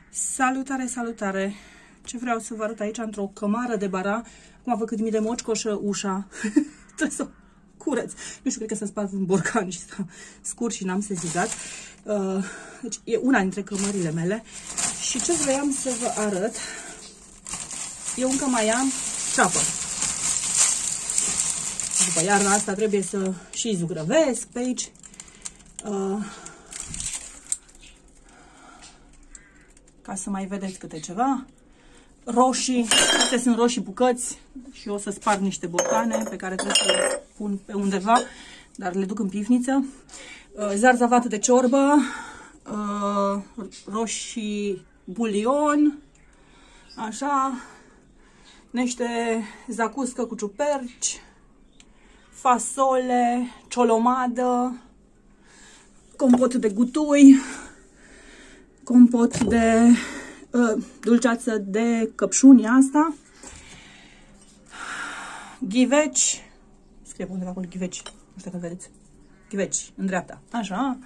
Salutare, salutare! Ce vreau să vă arăt aici, într-o cămară de bara, acum văd cât mi de moșcoșă ușa. Trebuie să o curăț. Nu știu, cred că s-a spart un borcan și s-a scurs și n-am sezizat. Deci e una dintre cămările mele. Și ce vreau să vă arăt, eu încă mai am ceapă. După iarna asta trebuie să și zugrăvesc pe aici. Ca să mai vedeți câte ceva. Roșii, astea sunt roșii bucăți și o să sparg niște borcane pe care trebuie să le pun pe undeva, dar le duc în pivniță. Zarzavat de ciorbă, roșii bulion, așa, niște zacuscă cu ciuperci, fasole, ciolomadă, compot de gutui, compot de dulceață de căpșuni asta, ghiveci, scrie pe undeva acolo ghiveci, nu știu dacă vedeți, ghiveci în dreapta, așa.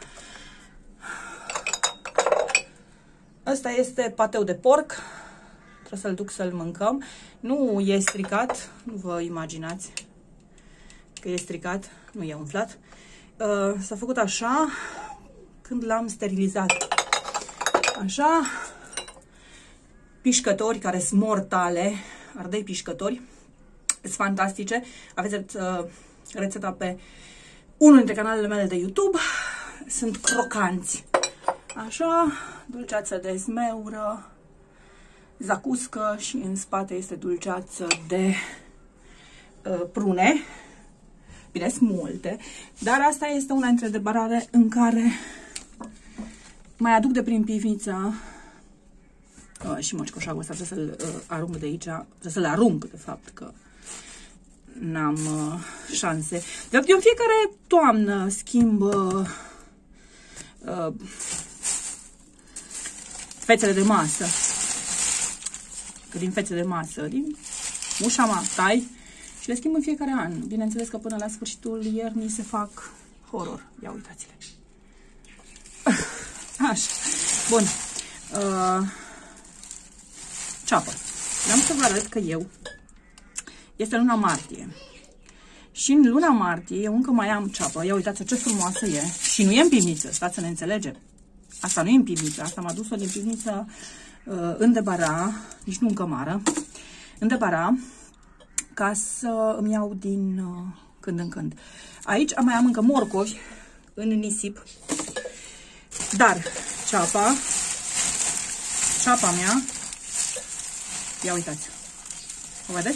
Ăsta este pateu de porc, trebuie să-l duc să-l mâncăm, nu e stricat, nu vă imaginați că e stricat, nu e umflat, s-a făcut așa când l-am sterilizat, așa. Pișcători care sunt mortale, ardei pișcători, sunt fantastice. Aveți rețeta pe unul dintre canalele mele de YouTube. Sunt crocanți. Așa, dulceață de zmeură, zacuscă și în spate este dulceață de prune. Bine, sunt multe, dar asta este una dintre debarare în care mai aduc de prin pivniță. Și moșcoșagul ăsta trebuie să-l arunc de aici, trebuie să le arunc, de fapt, că n-am șanse. Dar eu în fiecare toamnă schimb fețele de masă. Că din fețe de masă, din ușa mea tai și le schimb în fiecare an. Bineînțeles că până la sfârșitul iernii se fac horror. Ia uitați-le. Așa. Bun. Ceapă. Vreau să vă arăt că este luna martie. Și în luna martie eu încă mai am ceapă. Ia uitați ce frumoasă e. Și nu e în pivniță, stați să ne înțelegem. Asta nu e în pivniță. Asta m-a dus-o din pivniță în debara, nici nu în cămară, în debara, ca să îmi iau din când în când. Aici mai am încă morcovi în nisip. Dar ceapa mea, ia uitați, o vedeți?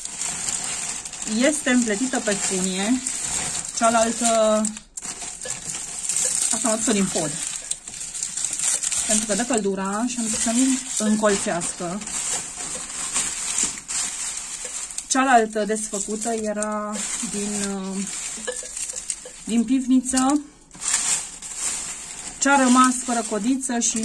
Este împletită pe funie, cealaltă, asta m-a dus-o din pod, pentru că dă căldura și am zis să nu încolțească. Cealaltă desfăcută era din pivniță, ce-a rămas fără codiță și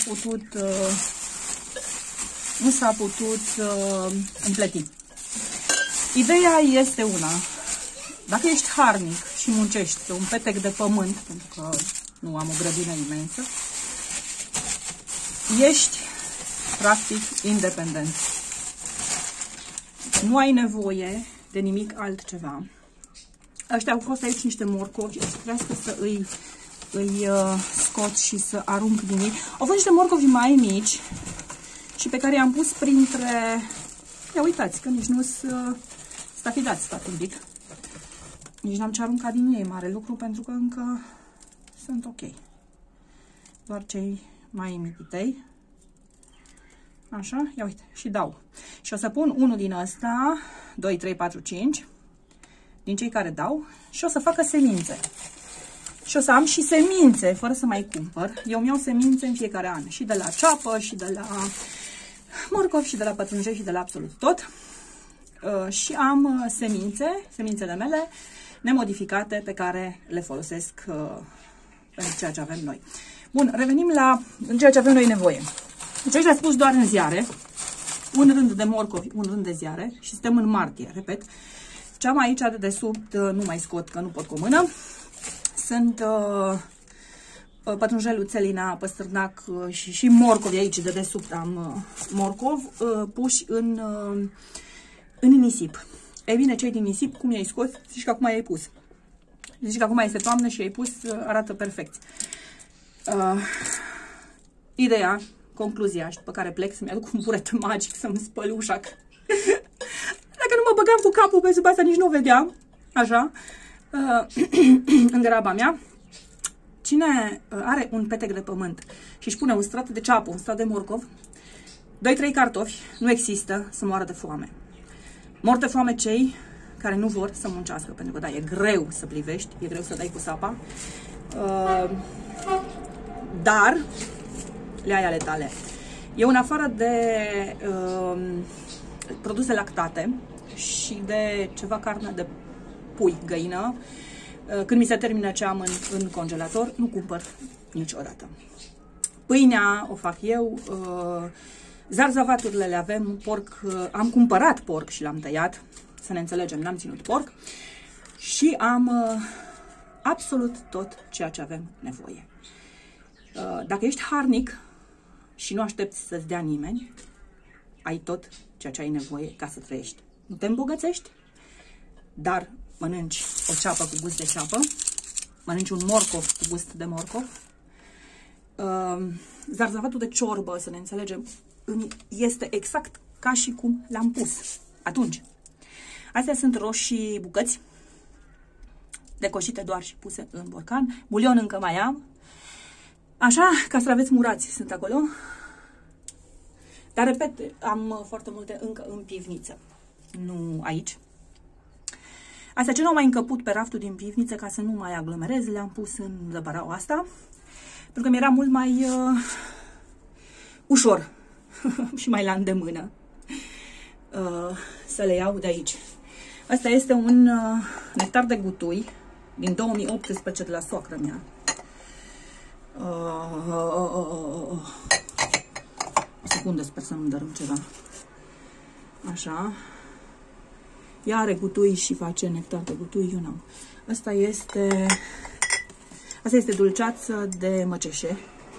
nu s-a putut împleti. Ideea este una. Dacă ești harnic și muncești pe un petec de pământ, pentru că nu am o grădină imensă, ești practic independent. Nu ai nevoie de nimic altceva. Ăștia au fost aici niște morcovi, trebuie să îi scot și să arunc din ei. Au fost niște morcovi mai mici și pe care i-am pus printre... Ia uitați că nici nu sunt stafidați, stați un pic. Nici n-am ce arunca din ei, mare lucru, pentru că încă sunt ok. Doar cei mai mititei. Așa, ia uite, și dau. Și o să pun unul din ăsta, 2, 3, 4, 5, din cei care dau, și o să facă semințe. Și o să am și semințe, fără să mai cumpăr. Eu îmi iau semințe în fiecare an. Și de la ceapă, și de la morcov, și de la pătrunjel, și de la absolut tot. Și am semințele mele nemodificate, pe care le folosesc pentru ceea ce avem noi. Bun, revenim la ceea ce avem noi nevoie. Deci aici le-ați pus doar în ziare. Un rând de morcovi, un rând de ziare. Și suntem în martie, repet. Ce am aici de desubt nu mai scot, că nu pot cu o mână. Sunt pătrunjelul, țelina, păstârnac și morcovi aici de desubt am morcov puși în nisip. Ei bine, cei din nisip, cum i-ai scos? Zici că acum i-ai pus. Zici că acum este toamnă și i-ai pus, arată perfect. Ideea, concluzia pe care plec, să-mi aduc un buret magic să-mi spăl ușa. Dacă nu mă băgam cu capul pe sub asta, nici nu vedeam. Așa. În graba mea. Cine are un petec de pământ și își pune un strat de ceapă, un strat de morcov, 2-3 cartofi, nu există să moară de foame. Mor de foame cei care nu vor să muncească, pentru că da, e greu să plivești, e greu să dai cu sapa, dar le ai ale tale. Eu, în afară de produse lactate și de ceva carne de pui, găină, când mi se termină ce am în congelator, nu cumpăr niciodată. Pâinea o fac eu, zarzavaturile le avem, porc, am cumpărat porc și l-am tăiat, să ne înțelegem, n-am ținut porc și am absolut tot ceea ce avem nevoie. Dacă ești harnic și nu aștepți să-ți dea nimeni, ai tot ceea ce ai nevoie ca să trăiești. Nu te îmbogățești, dar mănânci o ceapă cu gust de ceapă, mănânci un morcov cu gust de morcov. Zarzavatul de ciorbă, să ne înțelegem, este exact ca și cum l-am pus atunci. Astea sunt roșii bucăți, decoșite doar și puse în borcan. Bulion încă mai am. Așa, castraveți murați sunt acolo. Dar, repet, am foarte multe încă în pivniță, nu aici. Astea ce nu au mai încăput pe raftul din pivniță, ca să nu mai aglomerez, le-am pus în zăbăraua asta, pentru că mi-era mult mai ușor și mai la îndemână să le iau de aici. Asta este un nectar de gutui din 2018 de la soacră mea. O secundă, sper să nu-mi dărâm ceva. Așa. Ea are gutui și face nectar de gutui, eu n-am. Asta este dulceață de măceșe.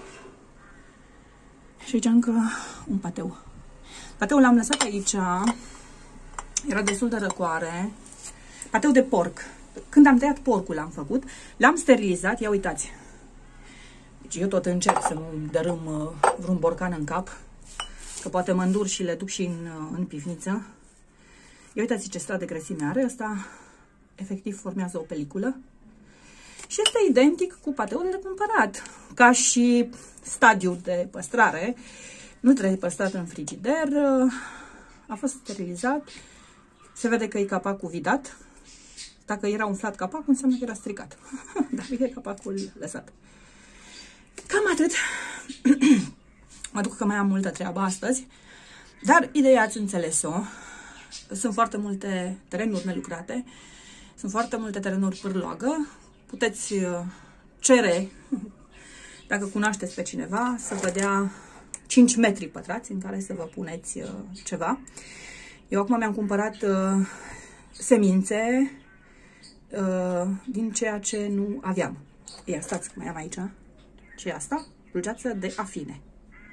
Și aici încă un pateu. Pateul l-am lăsat aici. Era destul de răcoare. Pateu de porc. Când am tăiat porcul l-am făcut. L-am sterilizat. Ia uitați. Deci eu tot încerc să nu dărâm vreun borcan în cap. Că poate mă îndur și le duc și în pivniță. Ia uitați ce strat de grăsime are. Ăsta efectiv formează o peliculă. Și este identic cu pateul de cumpărat. Ca și stadiu de păstrare. Nu trebuie păstrat în frigider. A fost sterilizat. Se vede că e capacul vidat. Dacă era umflat capacul, înseamnă că era stricat. Dar e capacul lăsat. Cam atât. Mă duc că mai am multă treabă astăzi. Dar ideea ați înțeles-o. Sunt foarte multe terenuri nelucrate. Sunt foarte multe terenuri pârloagă. Puteți cere, dacă cunoașteți pe cineva, să vă dea 5 metri pătrați în care să vă puneți ceva. Eu acum mi-am cumpărat semințe din ceea ce nu aveam. Ia, stați că mai am aici. Ce e asta? Dulceață de afine.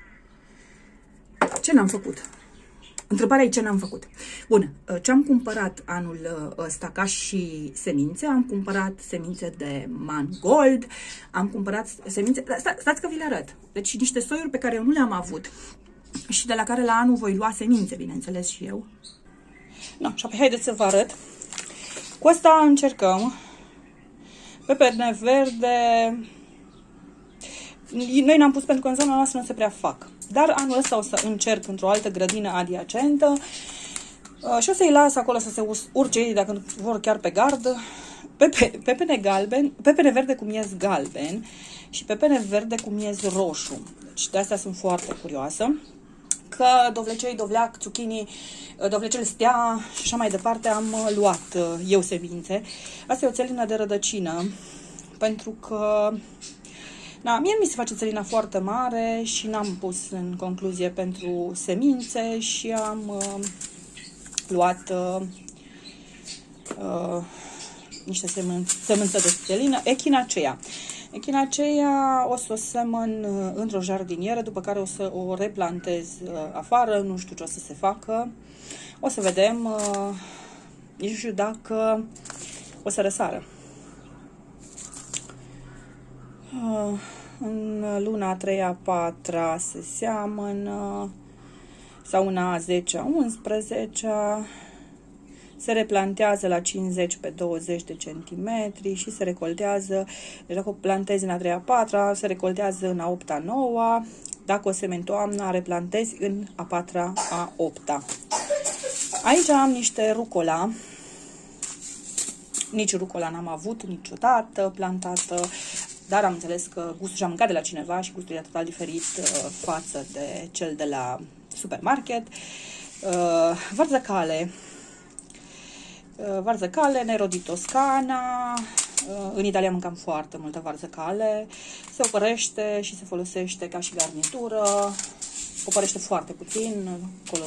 Ce n-am făcut? Întrebarea e ce n-am făcut. Bun, ce am cumpărat anul ăsta ca și semințe? Am cumpărat semințe de mangold, am cumpărat semințe... Stați că vi le arăt. Deci niște soiuri pe care eu nu le-am avut și de la care la anul voi lua semințe, bineînțeles și eu. No, și apoi haideți să vă arăt. Cu asta încercăm. Pepene verde... Noi n-am pus pentru că în zona noastră nu se prea fac. Dar anul ăsta o să încerc într-o altă grădină adiacentă și o să-i las acolo să se urce ei dacă vor chiar pe gard. Pepene galben, pepene verde cu miez galben și pepene verde cu miez roșu. Deci de astea sunt foarte curioasă. Că dovlecei, dovleac, zucchini, dovlecel stea și așa mai departe am luat eu semințe. Asta e o țelină de rădăcină pentru că... Da, mie mi se face țelina foarte mare și n-am pus în concluzie pentru semințe și am luat niște semânță de țelină, echinacea. Echinaceea o să o semăn într-o jardinieră, după care o să o replantez afară, nu știu ce o să se facă. O să vedem, nici nu știu dacă o să răsară. În luna a 3-a, 4-a se seamănă, sau una a 10-a, 11-a, se replantează la 50 pe 20 de centimetri și se recoltează, deci dacă o plantezi în a 3-a, 4-a, se recoltează în a 8-a, 9-a, dacă o semeni toamna, replantezi în a 4-a, a 8-a. Aici am niște rucola. Nici rucola n-am avut niciodată plantată, dar am înțeles că gustul, și-am mâncat de la cineva și gustul e total diferit față de cel de la supermarket. Varză-cale, Nero di Toscana. În Italia mâncam foarte multă varză-cale. Se opărește și se folosește ca și garnitură. Opărește foarte puțin. Acolo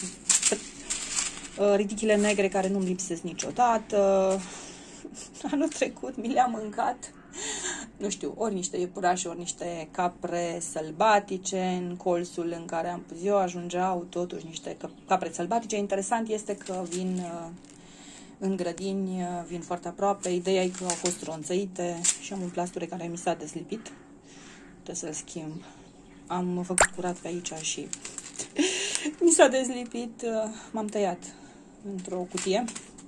ridichile negre care nu-mi lipsesc niciodată. Anul trecut mi le-am mâncat, nu știu, ori niște iepurași, ori niște capre sălbatice. În colțul în care am pus eu ajungeau totuși niște capre sălbatice. Interesant este că vin în grădini, vin foarte aproape. Ideea e că au fost ronțăite și am un plasture care mi s-a deslipit. Trebuie să-l schimb. Am făcut curat pe aici și mi s-a deslipit. M-am tăiat într-o cutie.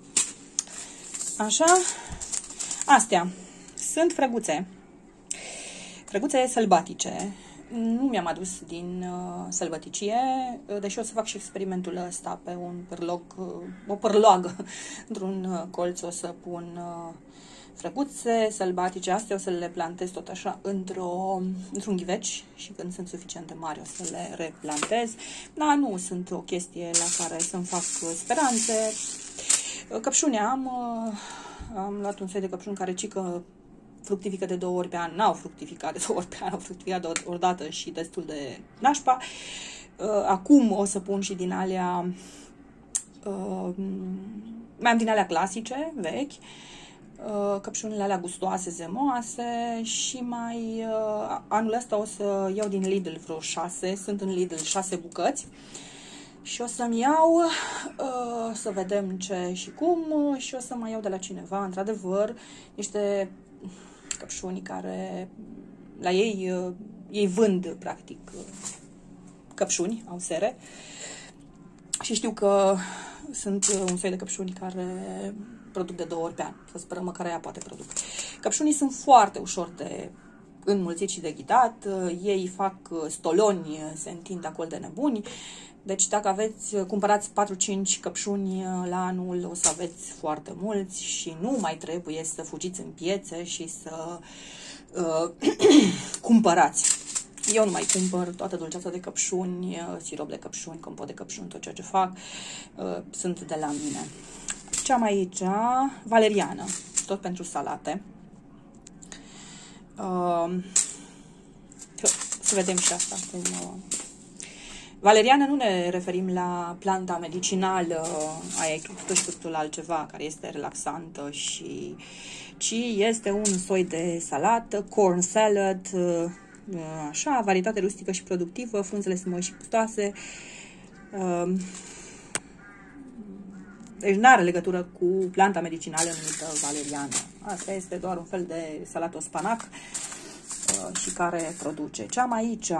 Așa. Astea sunt frăguțe. Frăguțe sălbatice. Nu mi-am adus din sălbăticie, deși o să fac și experimentul ăsta pe un pârlog, o pârloagă. Într-un colț o să pun frăguțe sălbatice. Astea o să le plantez tot așa într-un ghiveci și când sunt suficient de mari o să le replantez. Da, nu sunt o chestie la care să-mi fac speranțe. Căpșuni am luat un soi de căpșuni care cică fructifică de 2 ori pe an. N-au fructificat de 2 ori pe an, au fructificat o dată și destul de nașpa. Acum o să pun și din alea, mai am din alea clasice, vechi, căpșunile alea gustoase, zemoase și mai anul ăsta o să iau din Lidl vreo 6, sunt în Lidl 6 bucăți. Și o să-mi iau, să vedem ce și cum, și o să mai iau de la cineva, într-adevăr, niște căpșuni care, la ei vând, practic, căpșuni, au sere. Și știu că sunt un soi de căpșuni care produc de 2 ori pe an. Să sperăm măcar ea poate produc. Căpșunii sunt foarte ușor de înmulțit și de ghidat. Ei fac stoloni, se întind acolo de nebuni. Deci dacă cumpărați 4-5 căpșuni la anul, o să aveți foarte mulți și nu mai trebuie să fugiți în piețe și să cumpărați. Eu nu mai cumpăr toată dulceața de căpșuni, sirop de căpșuni, compot de căpșuni, tot ceea ce fac, sunt de la mine. Ce am aici? Valeriană, tot pentru salate. Să vedem și asta cum... Valeriană nu ne referim la planta medicinală, aia e totul altceva, care este relaxantă, ci este un soi de salată, corn salad, așa, varietate rustică și productivă, frunzele sunt moi și gustoase. Deci nu are legătură cu planta medicinală numită valeriană. Asta este doar un fel de salată spanac și care produce. Ce am aici?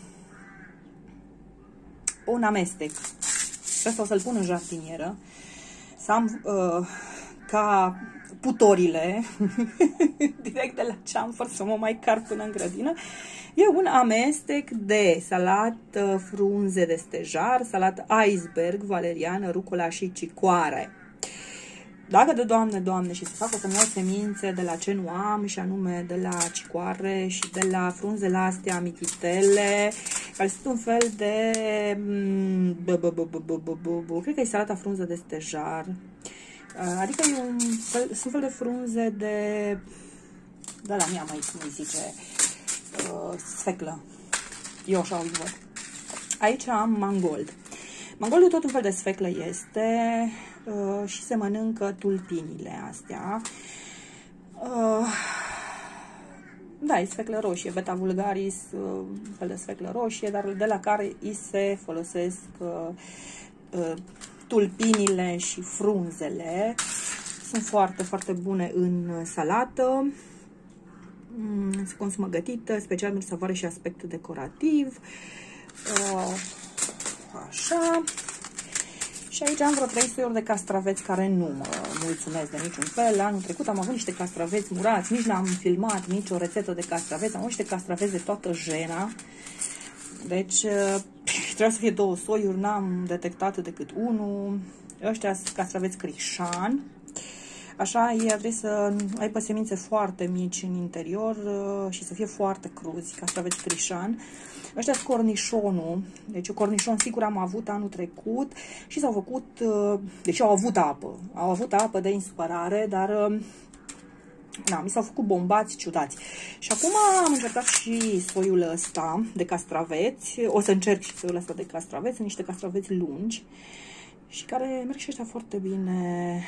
Un amestec. Asta o să-l pun în jardinieră. Să am ca putorile direct de la ceamfăr, să mă mai car până în grădină. E un amestec de salată frunze de stejar, salată iceberg, valeriană, rucola și cicoare. Dacă de Doamne și să fac, o să-mi iau semințe de la ce nu am, și anume de la cicoare și de la frunzele astea mititele, care sunt un fel de... cred că e salata frunză de stejar. Adică sunt un fel de frunze de... Da, la mea mai cum îi zice... sfeclă. Eu așa o văd. Aici am mangold. Mangoldul tot un fel de sfeclă este și se mănâncă tulpinile astea. da, e sfeclă roșie, Beta vulgaris, fel de sfeclă roșie, dar de la care îi se folosesc tulpinile și frunzele. Sunt foarte, foarte bune în salată. Se consumă gătită, special pentru savoare și aspect decorativ. Așa. Și aici am vreo 3 soiuri de castraveți care nu mă mulțumesc de niciun fel. Anul trecut am avut niște castraveți murați, nici n-am filmat nicio rețetă de castraveți. Am avut niște castraveți de toată jena. Deci trebuia să fie 2 soiuri, n-am detectat decât unul. Ăștia sunt castraveți Crișan. Așa, ei trebuie să aibă semințe foarte mici în interior și să fie foarte cruzi, castraveți Crișan. Ăștia sunt cornișonul, deci cornișon sigur am avut anul trecut și s-au făcut, deci au avut apă de inspărare, dar da, mi s-au făcut bombați ciudați. Și acum am încercat și soiul ăsta de castraveți, o să încerc și soiul ăsta de castraveți, sunt niște castraveți lungi și care merg și ăștia foarte bine.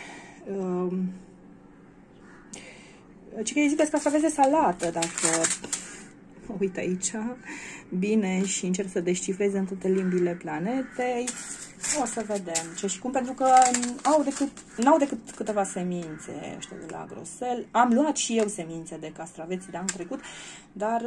Ce că îi zic castraveți de salată, dacă uite aici bine și încerc să descifrez în toate limbile planetei. O să vedem ce și cum, pentru că n-au decât câteva semințe ăștia de la Grosel. Am luat și eu semințe de castraveți de anul trecut, dar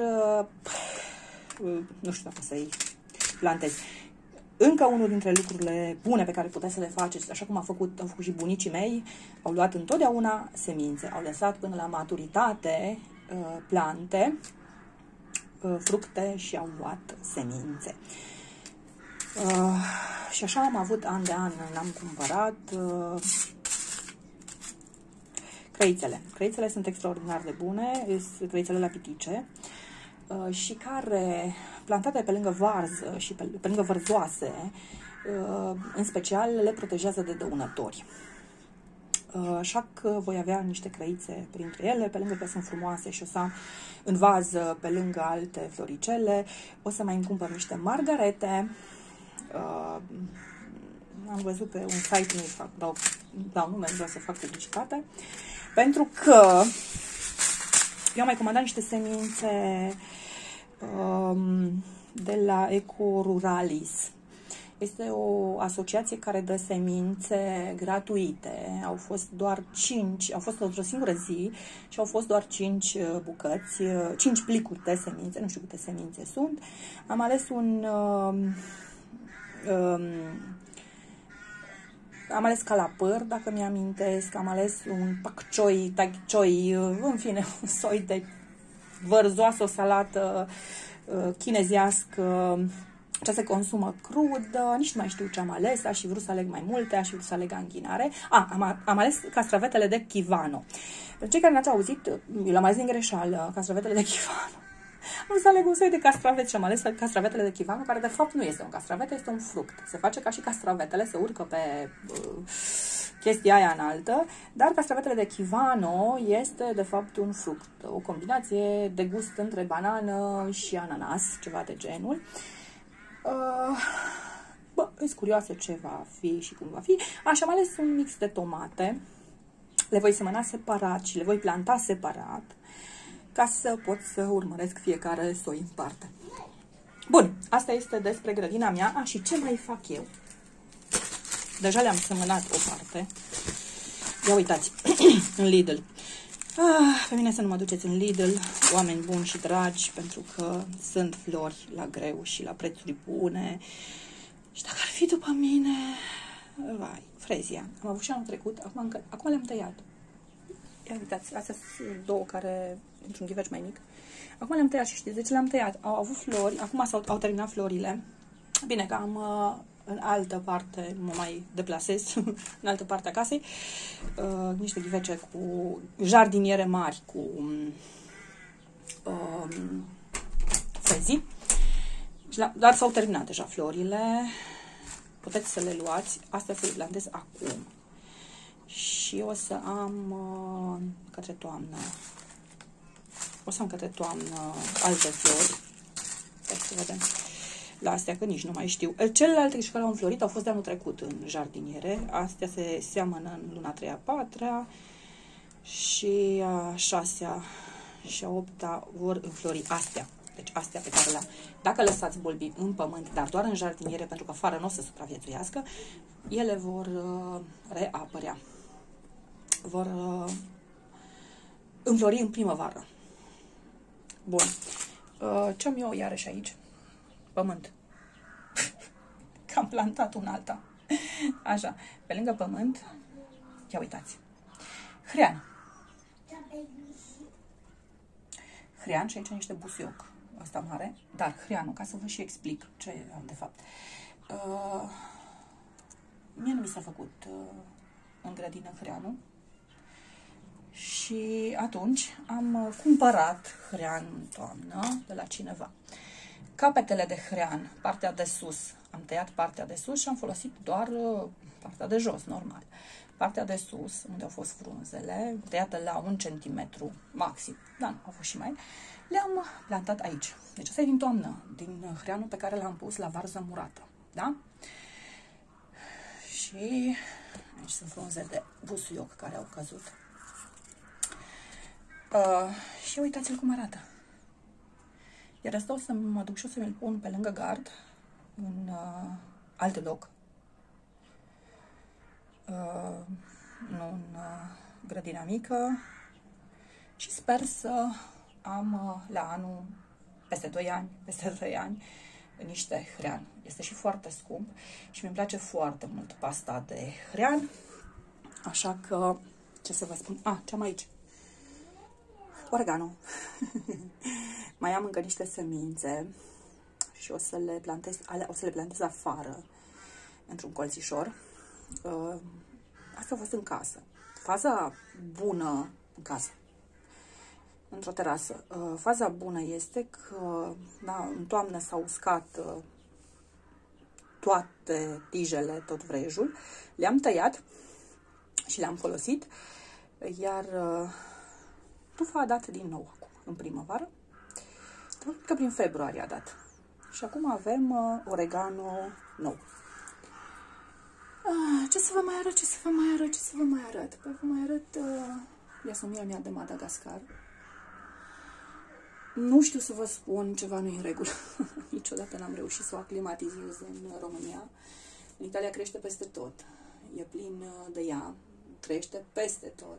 nu știu dacă să-i plantez. Încă unul dintre lucrurile bune pe care puteți să le faceți, așa cum au făcut și bunicii mei, au luat întotdeauna semințe, au lăsat până la maturitate plante, fructe și au luat semințe. Și așa am avut an de an, am cumpărat crăițele. Crăițele sunt extraordinar de bune, sunt crăițele la pitice și care, plantate pe lângă varză și pe lângă vărzoase, în special le protejează de dăunători. Așa că voi avea niște crăițe printre ele, pe lângă că sunt frumoase și o să am în vază, pe lângă alte floricele, o să mai îmi cumpăr niște margarete. Am văzut pe un site, nu dau nume, nu vreau să fac publicitate, pentru că eu am mai comandat niște semințe de la Eco Ruralis. Este o asociație care dă semințe gratuite. Au fost doar 5, au fost într-o singură zi și au fost doar 5 bucăți, 5 plicuri de semințe, nu știu câte semințe sunt. Am ales am ales calapăr, dacă mi-amintesc, am ales un pak choi, tak choi, în fine, un soi de vărzoasă, o salată chinezească. Ce se consumă crud, nici nu mai știu ce am ales, aș fi vrut să aleg mai multe, aș fi vrut să aleg anghinare. Am ales castravetele de Chivano. Pentru cei care n-ați auzit, eu l-am ales din greșeală, castravetele de Chivano. Am vrut să aleg un soi de castraveți și am ales castravetele de Chivano, care de fapt nu este un castravet, este un fruct. Se face ca și castravetele, se urcă pe chestia aia înaltă, dar castravetele de Chivano este de fapt un fruct, o combinație de gust între banană și ananas, ceva de genul. Sunt curioasă ce va fi și cum va fi. Așa, am ales un mix de tomate. Le voi semăna separat și le voi planta separat ca să pot să urmăresc fiecare soi în parte. Bun, asta este despre grădina mea. Și ce mai fac eu? Deja le-am semănat o parte. Ia uitați, în Lidl. Pe mine să nu mă duceți în Lidl, oameni buni și dragi, pentru că sunt flori la greu și la prețuri bune. Și dacă ar fi după mine, vai, frezia. Am avut și anul trecut, acum le-am tăiat. Ia uitați, astea sunt 2 care, într-un ghiveci mai mic. Acum le-am tăiat și știți de ce le-am tăiat? Au avut flori, acum au terminat florile. Bine că am în altă parte, mă mai deplasez, în altă parte a casei, niște ghivece cu jardiniere mari, cu frezii. Dar s-au terminat deja florile. Puteți să le luați. Astea să le plantez acum. Și o să am către toamnă. O să am către toamnă alte flori. Hai să vedem. La astea, că nici nu mai știu. Celelalte care au înflorit au fost de anul trecut în jardiniere. Astea se seamănă în luna 3-a, 4-a și a 6-a și a 8-a vor înflori astea. Deci astea pe care le-am. Dacă lăsați bulbii în pământ, dar doar în jardiniere, pentru că afară nu o să supraviețuiască, ele vor reapărea. Vor înflori în primăvară. Bun. Ce am eu iarăși aici? Pământ. Că am plantat un alta. Așa. Pe lângă pământ, ia uitați. Hrean. Hrean și aici niște busuioc. Asta mare. Dar hreanul, ca să vă și explic ce am de fapt. Mie nu mi s-a făcut în grădină hreanul. Și atunci am cumpărat hrean în toamnă de la cineva. Capetele de hrean, partea de sus, am tăiat partea de sus și am folosit doar partea de jos, normal. Partea de sus, unde au fost frunzele, tăiate la 1 centimetru maxim, dar au fost și mai, le-am plantat aici. Deci asta e din toamnă, din hreanul pe care l-am pus la varză murată, da? Și aici sunt frunze de busuioc care au căzut. Și uitați-l cum arată. Iar asta o să mă duc și o să mi-l pun pe lângă gard, în alt loc. Nu în grădina mică. Și sper să am la anul, peste 2 ani, peste 3 ani, niște hrean. Este și foarte scump și mi-mi place foarte mult pasta de hrean. Așa că, ce să vă spun? Ce am aici? Oregano. Mai am încă niște semințe și o să le plantez afară, într-un colțișor. Asta a fost în casă. Faza bună în casă, într-o terasă. Faza bună este că, da, în toamnă s-au uscat toate tijele, tot vrejul. Le-am tăiat și le-am folosit, iar tufa a dat din nou acum, în primăvară. Cred că prin februarie a dat. Și acum avem oregano nou. Ce să vă mai arăt, ce să vă mai arăt, ce să vă mai arăt? Păi vă mai arăt iasomia mea de Madagascar. Nu știu să vă spun, ceva nu e în regulă. Niciodată n-am reușit să o aclimatizez în România. În Italia crește peste tot. E plin de ea. Crește peste tot.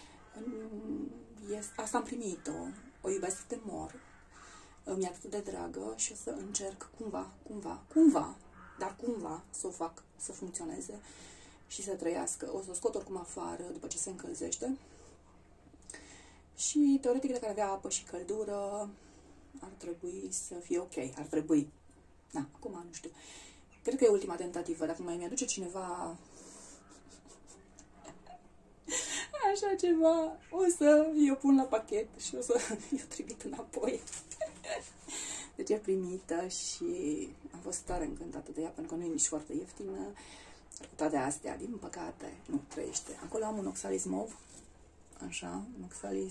Asta am primit-o. O iubesc de mor. Mi-e atât de dragă și o să încerc cumva să o fac să funcționeze și să trăiască. O să o scot oricum afară după ce se încălzește. Și teoretic, dacă ar avea apă și căldură, ar trebui să fie ok. Ar trebui. Da, acum nu știu. Cred că e ultima tentativă. Dacă mai mi-aduce cineva așa ceva, o să eu pun la pachet și o să eu trimit înapoi. Deci e primită și am fost tare încântată de ea, pentru că nu e nici foarte ieftină. Cu toate astea, din păcate, nu trăiește. Acolo am un oxalis mov, așa, un oxalis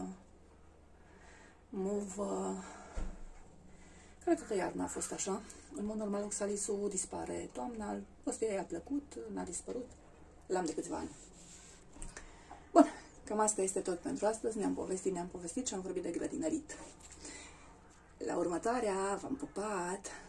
mov, cred că toată iarna a fost așa. În mod normal, oxalisul dispare toamna, ăsta i-a plăcut, n-a dispărut, l-am de câțiva ani. Bun, cam asta este tot pentru astăzi. Ne-am povestit și am vorbit de grădinărit. La următoarea, v-am pupat!